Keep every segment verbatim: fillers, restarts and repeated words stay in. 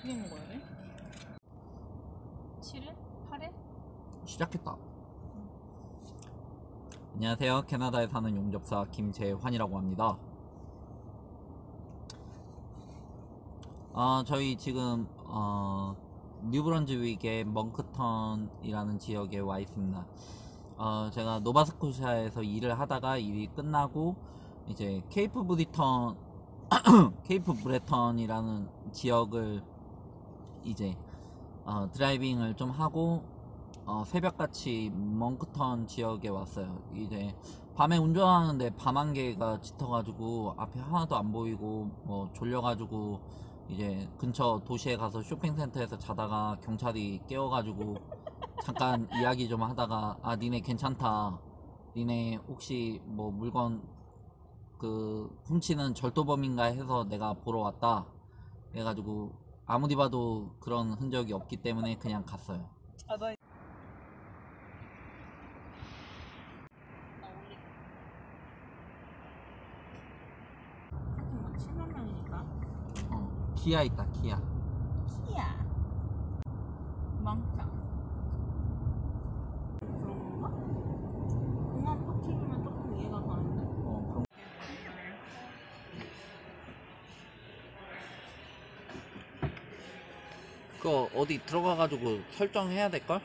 어떻게 먹어야 돼? 칠 일? 팔 일? 시작했다. 응. 안녕하세요. 캐나다에 사는 용접사 김재환이라고 합니다. 어, 저희 지금 어, 뉴브런즈윅의 멍크턴이라는 지역에 와 있습니다. 어, 제가 노바스코샤에서 일을 하다가 일이 끝나고 이제 케이프 브리턴 케이프 브레턴이라는 지역을 이제 어, 드라이빙을 좀 하고 어, 새벽같이 멍크턴 지역에 왔어요. 이제 밤에 운전하는데 밤안개가 짙어가지고 앞에 하나도 안 보이고 뭐 졸려가지고 이제 근처 도시에 가서 쇼핑센터에서 자다가 경찰이 깨워가지고 잠깐 이야기 좀 하다가 아 니네 괜찮다, 니네 혹시 뭐 물건 그 훔치는 절도범인가 해서 내가 보러 왔다 해가지고 아무리 봐도 그런 흔적이 없기 때문에 그냥 갔어요. 아, 나... 칠만 명이니까. 어, 기아 있다, 기아. 기아. 망상. 그런 건가? 공항 파킹이면 조금 이해가 가는데? 어, 그럼. 그거 어디 들어가가지고 설정해야 될걸?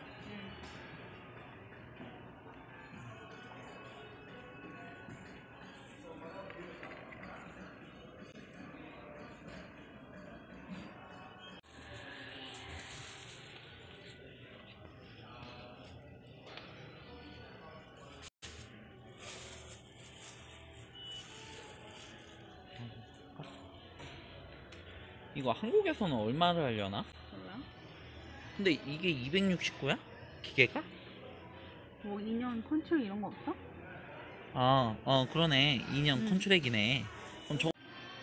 이거 한국에서는 얼마를 하려나? 몰라? 근데 이게 이백육십구야? 기계가? 뭐 이 년 컨트롤 이런 거 없어? 아, 어 그러네. 이 년 응. 컨트랙이네. 그럼 저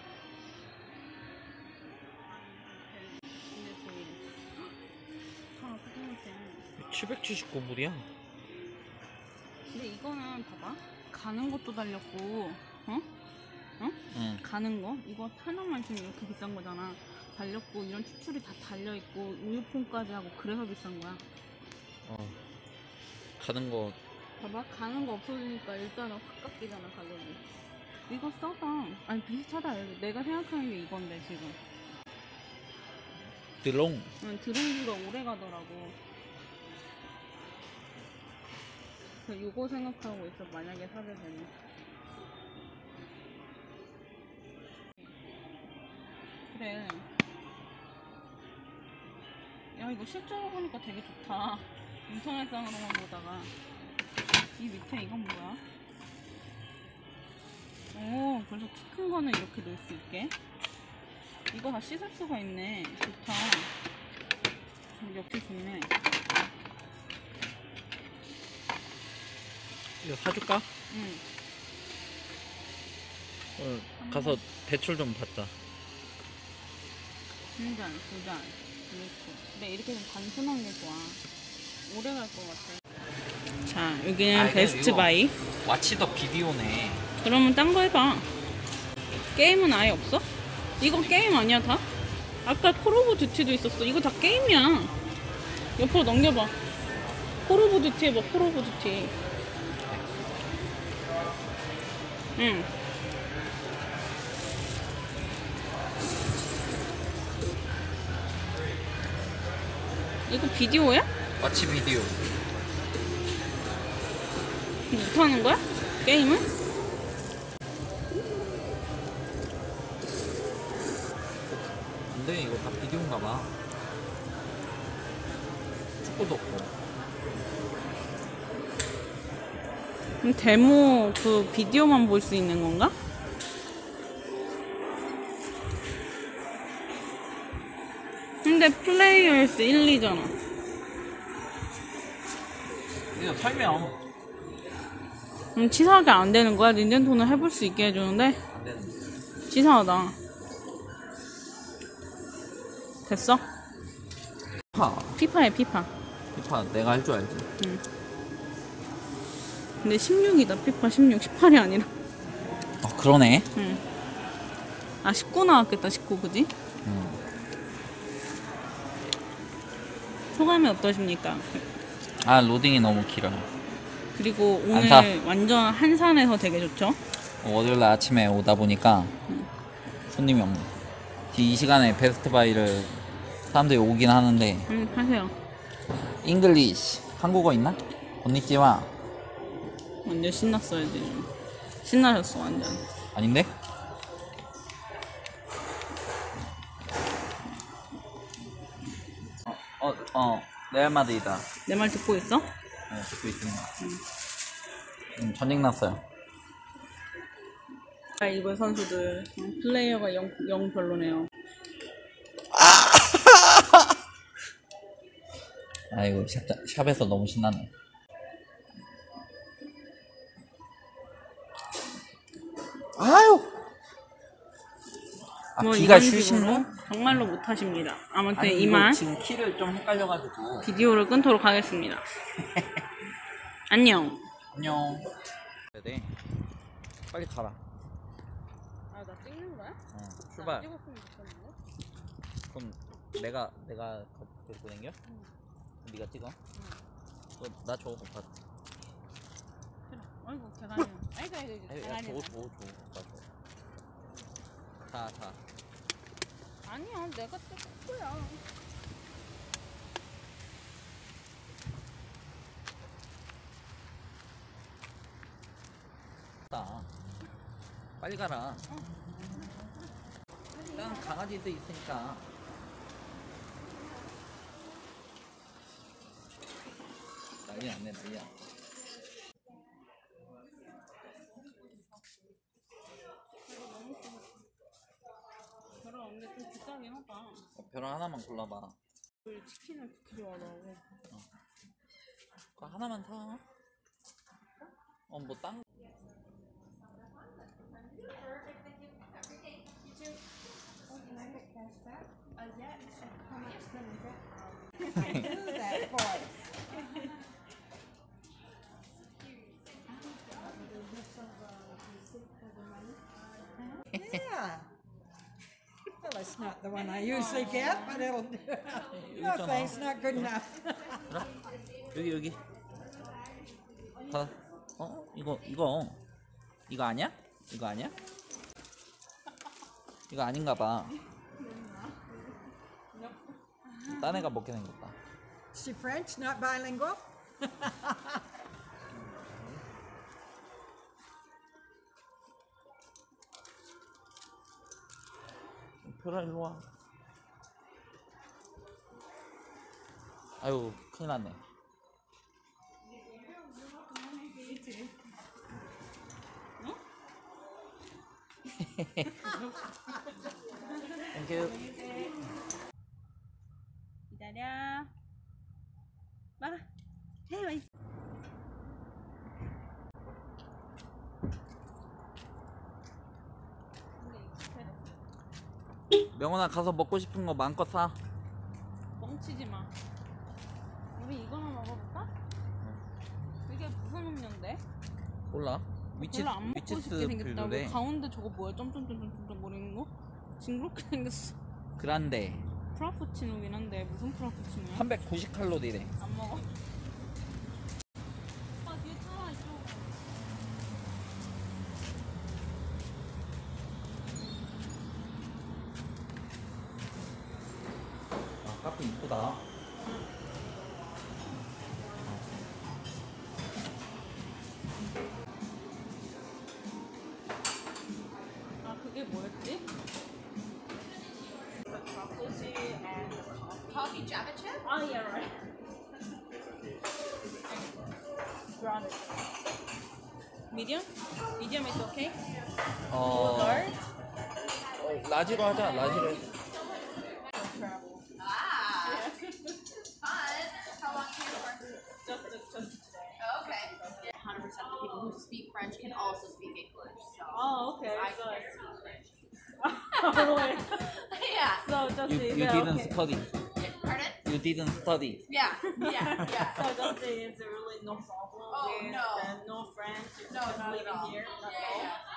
칠백칠십구 불이야. 근데 이거는 봐봐, 가는 것도 달렸고, 어? 어? 응. 가는 거? 이거 하나만 지금 이렇게 비싼 거잖아. 달렸고 이런 추출이 다 달려있고 우유폰까지 하고 그래서 비싼 거야. 어. 가는 거. 봐봐, 가는 거 없어지니까 일단은 확 깎이잖아, 가격이. 이거 싸다. 아니 비슷하다. 내가 생각하는 게 이건데 지금. 드롱. 응, 드론보다 오래 가더라고. 그래서 요거 생각하고 있어, 만약에 사게 되면. 그래. 야, 이거 실제로 보니까 되게 좋다. 인터넷상으로만 보다가. 이 밑에 이건 뭐야? 오, 그래서 키 큰 거는 이렇게 넣을 수 있게. 이거 다 씻을 수가 있네. 좋다. 역시 좋네. 이거 사줄까? 응. 어, 가서 대출 좀 받자. 한 잔, 두 잔. 이렇게. 근데 이렇게 좀 단순한 게 좋아. 오래 갈 것 같아. 자, 여기는 아, 베스트 바이. 왓치 더 비디오네. 그러면 딴 거 해봐. 게임은 아예 없어? 이거 게임 아니야 다? 아까 콜 오브 듀티도 있었어. 이거 다 게임이야. 옆으로 넘겨봐. 콜 오브 듀티 해봐. 콜 오브 듀티. 응. 이거 비디오야? 왓치 비디오. 못하는 거야? 게임은? 근데 이거 다 비디오인가 봐. 축구도 없고. 그럼 데모 그 비디오만 볼 수 있는 건가? 근데 플레이어스 일, 이잖아. 이거 설명. 그럼 치사하게 안 되는 거야? 닌텐도는 해볼 수 있게 해주는데? 안 되는데. 치사하다. 됐어? 피파. 피파야, 피파. 피파 내가 할 줄 알지. 응. 근데 십육이다. 피파 십육, 십팔이 아니라. 어 그러네. 응. 아, 십구 나왔겠다. 십구, 그지? 응. 소감이 어떠십니까? 아 로딩이 너무 길어요. 그리고 안 사. 오늘 완전 한산해서 되게 좋죠? 월요일 아침에 오다 보니까 손님이 없네. 이 시간에 베스트바이를 사람들이 오긴 하는데 음, 하세요. 잉글리시 한국어 있나? 건니찌와 완전 신났어요 지금. 신나셨어 완전. 아닌데? 어, 어, 레알 마드리다. 내 말 듣고 있어? 네, 듣고 있습니다. 음, 전쟁 났어요. 아, 이번 선수들 음, 플레이어가 영, 영 별로네요. 아이고 샵, 샵에서 너무 신나네. 아유. 아, 뭐 귀가 이런 식으로 쉬신가? 정말로 못하십니다. 아무튼 아니, 이거 이만 지금 키를 좀 헷갈려가지고. 비디오를 끊도록 하겠습니다. 안녕. 안녕. 네. 빨리 가라. 아, 나 찍는 거야? 어, 출발. 찍었으면 좋겠는데? 그럼 내가 내가 데리고 댕겨? 응. 네가 찍어? 응. 나 저거 봐. 싫어. 아이고 개가리. 아이고 아이고 아니, 야, 개가리. 저거 줘, 줘. 나 줘. 자, 자. 아니야, 내가 찍을 거야. 나. 빨리 가라. 일단 강아지도 있으니까. 난리 났네, 난리야. 별로 없는데 좀 비싸긴 하다. 어, 벼랑 하나만 골라봐. 우리 치킨을 그렇게 좋아하더라고. 그거 하나만 사. 어, 뭐 딴. that voice. Yeah. Well, it's not the one I usually get, but it'll do. No thanks, not good enough. 여기 여기. 받아. 어? 이거 이거 이거 아니야? 이거 아니야? 이거 아닌가 봐. 딴 애가 먹게 생겼다. Is she French, not bilingual? 표라 일로 와. 아유 큰일 났네. 땡큐. 기다려. 막아. 헤이 와 있어. 명훈아 가서 먹고 싶은 거 마음껏 사. 뻥치지 마. 우리 이거나 먹어볼까? 이게 무슨 음료인데? 몰라. 위치 별로 안 먹고 위치스 싶게 생겼다고. 필요래. 가운데 저거 뭐야? 점점점점점 거리는 거? 징그럽게 생겼어. 그란데 프라푸치노긴 한데 무슨 프라푸치노야? 삼백구십 칼로리래. 안 먹어. 오빠 뒤에 타라 이쪽으로. 아 카페 이쁘다. 아 그게 뭐였지? Coffee Java chip? 아 yeah right. Got it. Medium? Medium is okay? 어, Large? 어 라지로 하자. 라지로. Travel. Ah, fun. How long can you work? Just, just, just today. Okay. one hundred percent of the people who speak French can also speak English. So Oh, okay. I So, can't speak French. really? Yeah. So just You, is you it didn't okay? study. Pardon? You didn't study. Yeah. Yeah. Yeah. So just is really no problem Oh, with no. the no French, No, just not at living all. here, not Yeah, at all. yeah.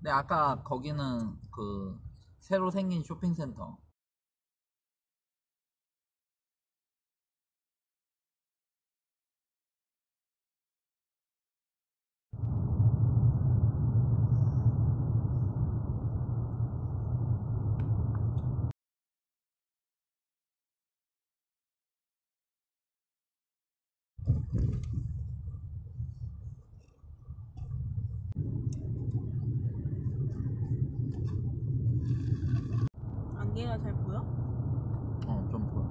근데 아까 거기는 그 새로 생긴 쇼핑센터. 안개가 잘 보여? 어, 좀 보여.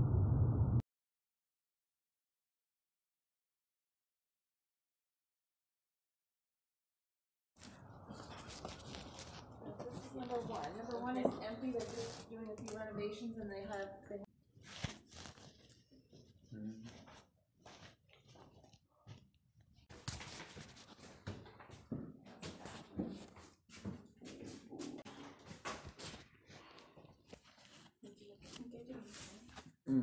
Number one. Number one is empty. They're just doing a few renovations, and they have. They 응.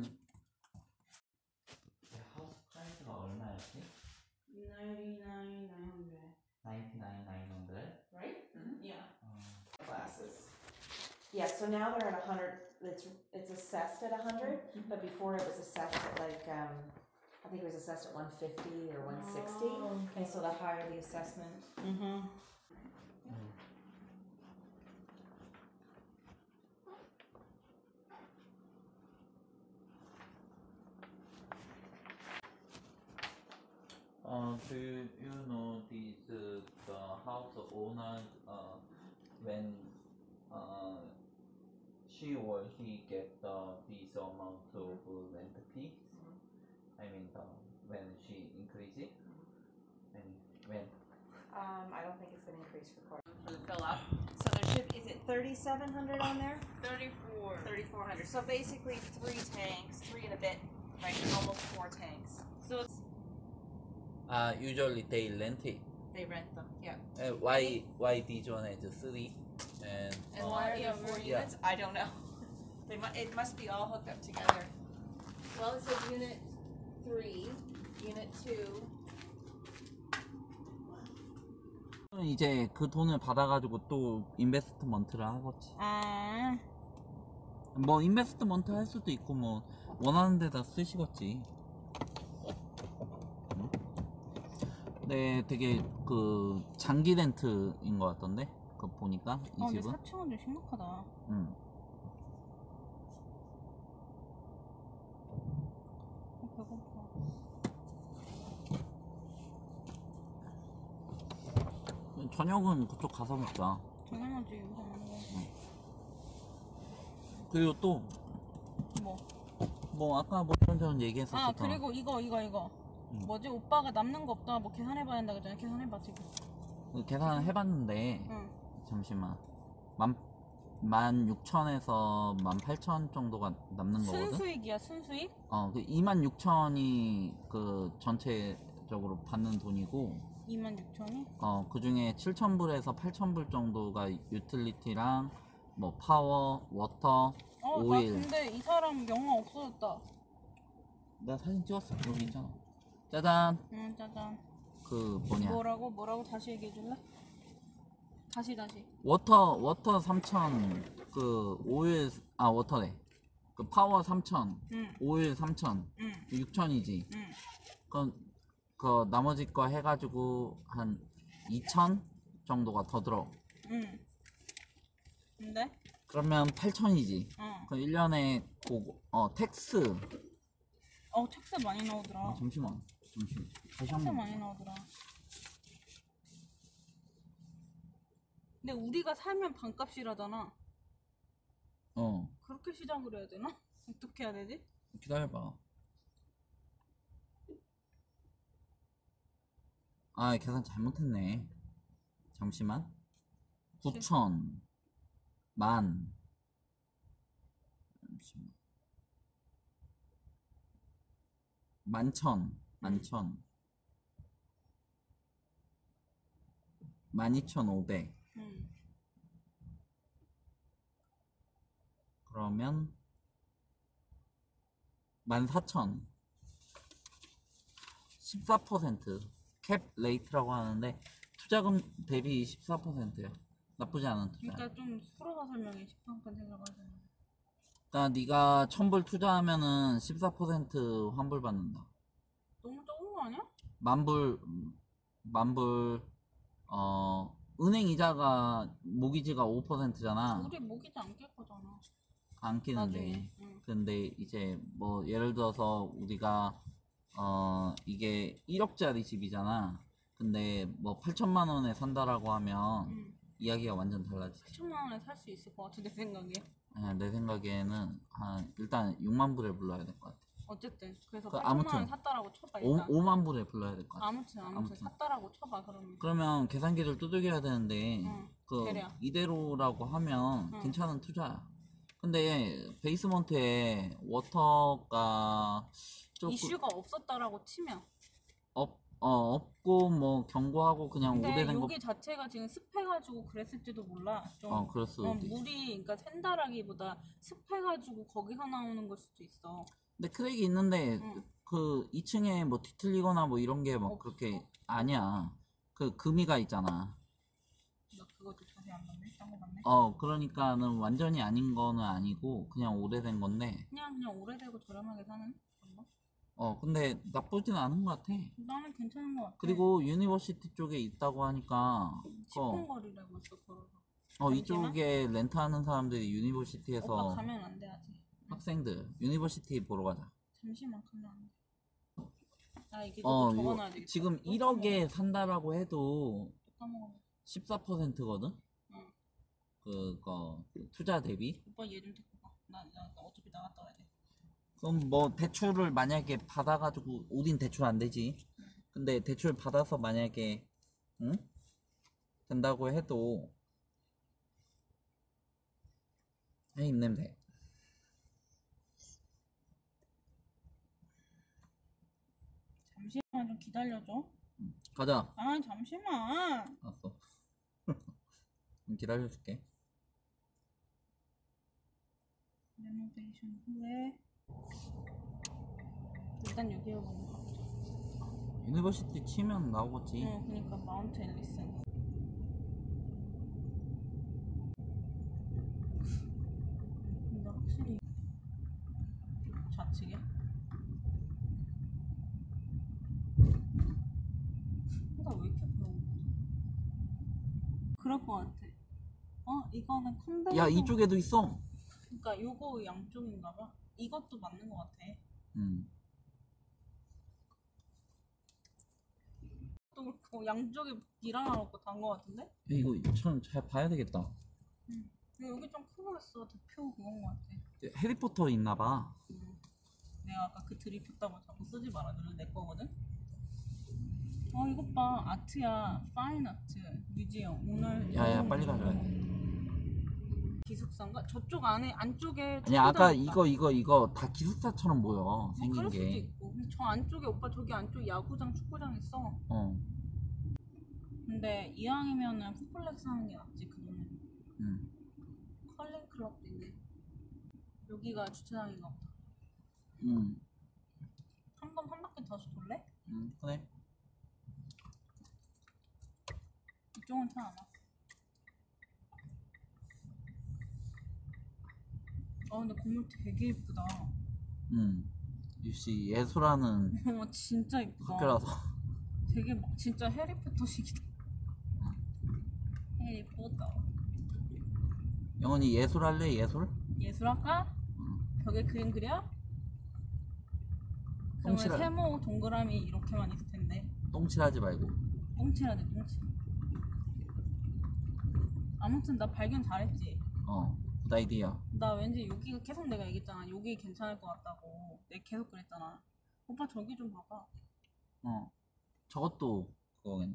하우스 프라이스가 얼마였지? ninety-nine nine hundred. ninety-nine nine hundred. right? Yeah. Classes. Yeah, so now they're at a hundred, it's, it's assessed at a hundred, but before it was assessed at like, um, I think it was assessed at one fifty or one sixty. And so the higher the assessment. Mm-hmm. Uh, do you know this uh, the house owner uh, when uh, she or he get the this amount of rent fee? I mean the, when she increase it? I mean when? Um, I don't think it's gonna increase for court. For the fill up. So there should, is it thirty-seven hundred on there? Thirty-four. Thirty-four hundred, so basically three tanks, three and a bit, right, almost four tanks. So it's Uh, usually they rent it. They rent them, yeah. Uh, why why this one is three? And And uh, why are yeah, there four yeah. units? I don't know. They mu- it must be all hooked up together. well, it says unit three, unit two. 이제 그 돈을 받아가지고 또 인베스트먼트를 하겠지. 아, 뭐 인베스트먼트 할 수도 있고 뭐 원하는 데다 쓰시겠지. 응? 네, 되게 그 장기 렌트인 것 같던데. 그 보니까 이 어, 근데 집은. 사층은 좀 심각하다. 응. 어, 배고파. 저녁은 그쪽 가서 먹자. 당연하지, 여기서 안 먹어. 그리고 또 뭐? 뭐 아까 뭐 이런저런 얘기했었잖아. 아, 그리고 이거, 이거, 이거. 응. 뭐지? 오빠가 남는 거 없다. 뭐 계산해봐야 된다 그랬잖아. 계산해봐, 지금. 그 계산을 해봤는데 응. 잠시만 만, 만 육천에서 만 팔천 정도가 남는 거거든. 순수익이야, 순수익? 어, 그 이만 육천이 그 전체적으로 받는 돈이고, 이만 육천이? 어, 그 중에 칠천 불에서 팔천 불 정도가 유틸리티랑 뭐 파워, 워터, 어, 오일. 나 근데 이 사람 영화 없어졌다. 내가 사진 찍었어. 여기 있잖아. 짜잔. 응, 짜잔. 그 뭐냐. 뭐라고? 뭐라고? 다시 얘기해줄래? 다시, 다시. 워터, 워터 삼천, 그 오일, 아, 워터네. 그 파워 삼천, 응, 오일 삼천, 응, 육천이지. 응. 그, 그 나머지 거 해가지고 한 이천 정도가 더 들어. 응. 근데? 그러면 팔천이지. 응. 그 일 년에 고, 어, 텍스. 어, 책세 많이 나오더라. 아, 잠시만. 잠시만. 다시 책세 한 번. 많이 나오더라. 근데 우리가 살면 반값이라잖아. 어, 그렇게 시작을 해야 되나? 어떻게 해야 되지? 기다려봐. 아, 계산 잘못했네. 잠시만. 구천. 만. 잠시만. 만천. 만천. 만이천오백. 응. 그러면 만사천. 십사 퍼센트 캡 레이트라고 하는데 투자금 대비 십사 퍼센트야. 나쁘지 않은 투자. 그러니까 좀 풀어서 설명해. 십삼 번 생각하잖아. 그러니까 네가 천 불 투자하면은 십사 퍼센트 환불 받는다. 너무 적은 거 아니야? 만불 만불 어 은행 이자가 모기지가 오 퍼센트잖아. 우리 모기지 안 깰 거잖아. 안 끼는데. 나중에. 응. 근데 이제 뭐 예를 들어서 우리가 어 이게 일억짜리 집이잖아. 근데 뭐 팔천만 원에 산다라고 하면 응. 이야기가 완전 달라지지. 팔천만 원에 살 수 있을 것 같아 내 생각에. 예, 내 생각에는 한 일단 육만 불에 불러야 될 것 같아. 어쨌든 그래서 그 팔천만 원에 아무튼 샀다라고 쳐봐 오, 일단. 오만 불에 불러야 될 것 같아. 아무튼 아무튼, 아무튼. 샀다라고 쳐봐 그러면. 그러면 계산기를 두들겨야 되는데 응, 그 대략. 이대로라고 하면 응. 괜찮은 투자야. 근데 베이스먼트에 워터가 조금 이슈가 없었다라고 치면. 없, 어, 없고 뭐 경고하고 그냥 근데 오래된 거. 여기 자체가 지금 습해가지고 그랬을지도 몰라. 좀 어, 그럴 수도 어, 있지. 물이 그러니까 샌다라기보다 습해가지고 거기서 나오는 걸 수도 있어. 근데 크랙이 있는데 응. 그 이 층에 뭐 뒤틀리거나 뭐 이런 게 막 없어? 그렇게 아니야. 그 금이가 있잖아. 나 그것도 자세히 안 봤네. 딴 거 봤네. 어, 그러니까는 완전히 아닌 거는 아니고 그냥 오래된 건데. 그냥 그냥 오래되고 저렴하게 사는 그런 거? 어, 근데 나쁘진 않은 것 같아. 나는 괜찮은 것 같아. 그리고 유니버시티 쪽에 있다고 하니까 십 분 어, 거리라고 했어 걸어서. 어 잠시만. 이쪽에 렌트하는 사람들이 유니버시티에서 오빠 가면 안 돼야지. 학생들 유니버시티 보러 가자. 잠시만 가면 안 돼. 아 이게 어, 또 요- 적어놔야 되겠다. 지금 또 일억에 산다라고 해도 까먹어. 십사 퍼센트거든? 응. 그거 그 투자 대비. 오빠 얘 좀 데리고 가. 나, 나, 나 어차피 나갔다 와야 돼. 그럼 뭐 대출을 만약에 받아가지고 우린 대출 안 되지. 근데 대출 받아서 만약에 응? 된다고 해도 해 힘내면 돼. 잠시만 좀 기다려줘. 가자. 아 잠시만. 알았어. 좀 기다려줄게. 레노베이션 후에 일단 여기 한번 가보자. 유니버시티 치면 나오겠지. 어, 그러니까 마운트 앨리슨. 근데 확실히 좌측이야? 나 왜 이렇게 부러워? 그럴 것 같아. 어, 이거는 컨벤션. 야, 이쪽에도 있어. 그러니까 요거 양쪽인가 봐. 이것도 맞는 것 같아. 음. 또 그렇고 양쪽에 기랑하고 단거 같은데? 야, 이거 참 잘 봐야 되겠다. 근데 여기 좀 크고 있어. 대표 그건 것 같아. 해리포터 있나봐. 음. 내가 아까 그 드립 폈다고 자꾸 쓰지 말아주는 내 거거든? 어 이것 봐. 아트야. 파인 아트. 뮤지엄. 오늘 야야 빨리 가져야 돼. 기숙사인가? 저쪽 안에 안쪽에 아니 아까 초고등학교다. 이거 이거 이거 다 기숙사처럼 보여 뭐 생긴 그럴 수도 게. 있고. 근데 저 안쪽에 오빠 저기 안쪽 야구장 축구장 있어. 어. 근데 이왕이면은 풋플렉스 하는 게 낫지 그 동네. 음. 컬링 클럽도 있네. 여기가 주차장인가 보다. 음. 한 번 한 바퀴 다시 돌래? 음. 그래. 이쪽은 차 안 와. 아 근데 건물 되게 예쁘다. 음. 역시 예술하는 어 진짜 예쁘다. 학교라서. 되게 막 진짜 해리포터식이다. 해리포터. 영원히 예술할래 예술? 예술학과? 벽에 그림 그려? 그러면 똥칠하 세모 동그라미 이렇게만 있을 텐데. 똥칠하지 말고. 똥칠하네 똥칠. 아무튼 나 발견 잘했지. 어. 굿 아이디어. 나 왠지 여기가 계속 내가 얘기했잖아. 여기 괜찮을 것 같다고. 내가 계속 그랬잖아. 오빠 저기 좀 봐봐. 어. 저것도 그거겠네.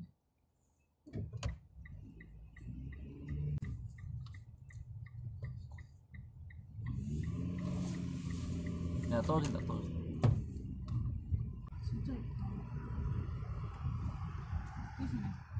야 떨어진다 떨어진다. 진짜 예쁘다. 예쁘시네.